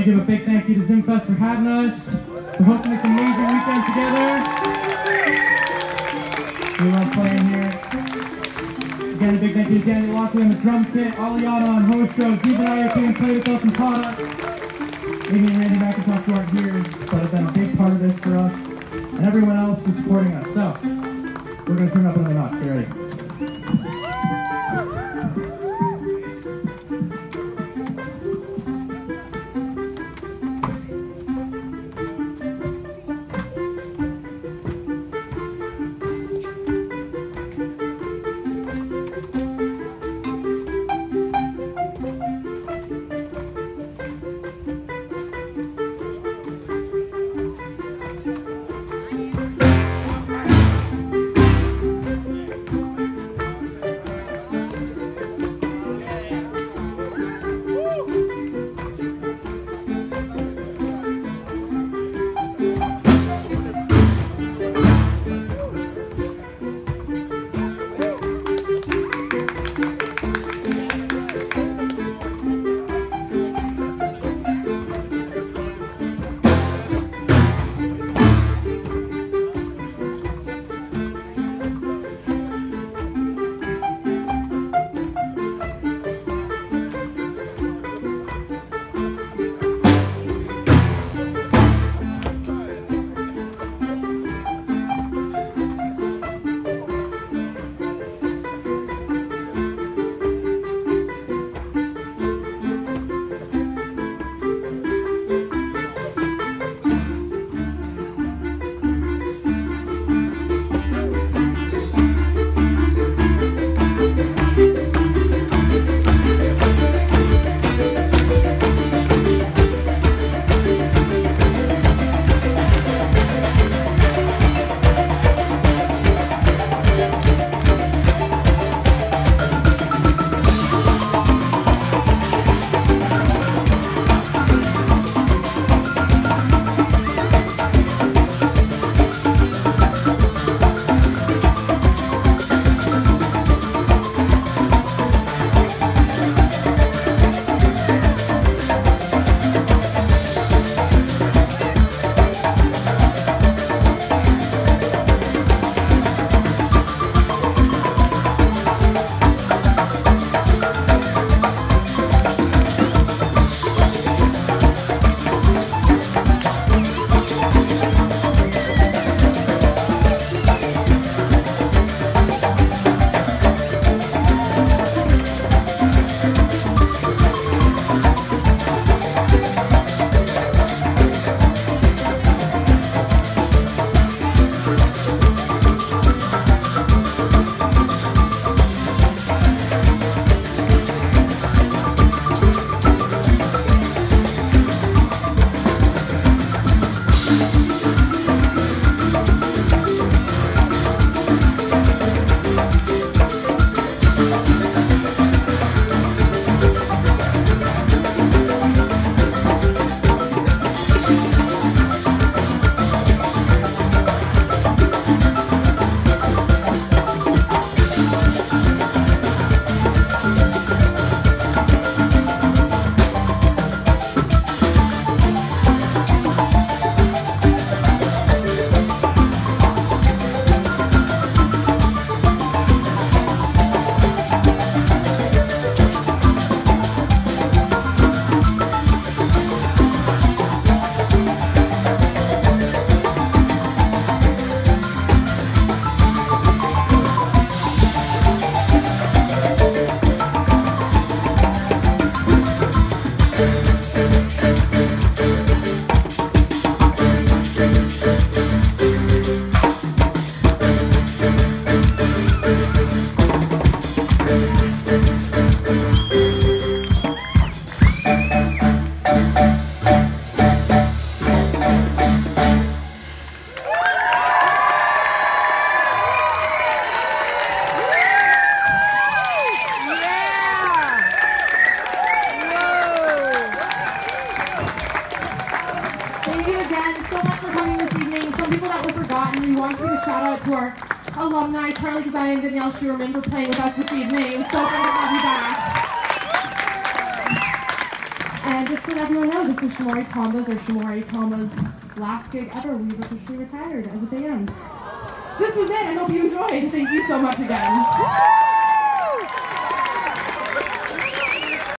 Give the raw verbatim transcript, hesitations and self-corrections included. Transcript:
want to give a big thank you to Zimfest for having us, for hosting this amazing weekend together. We love playing here. Again, a big thank you to Daniel Lockley on the drum kit, Aliana on host show, Steve and I came and played with us and taught us. Amy and Randy McIntosh who aren't here, but have been a big part of this for us, and everyone else who's supporting us. So, we're going to turn up another notch. Get ready. to our alumni, Charlie Design and Danielle Schuerman, for playing with us this evening. So glad to have you back. And just let everyone know this is Shamwari Tamba's or Shamwari Tamba's last gig ever. We've officially retired as a band. So this was it. I hope you enjoyed. Thank you so much again.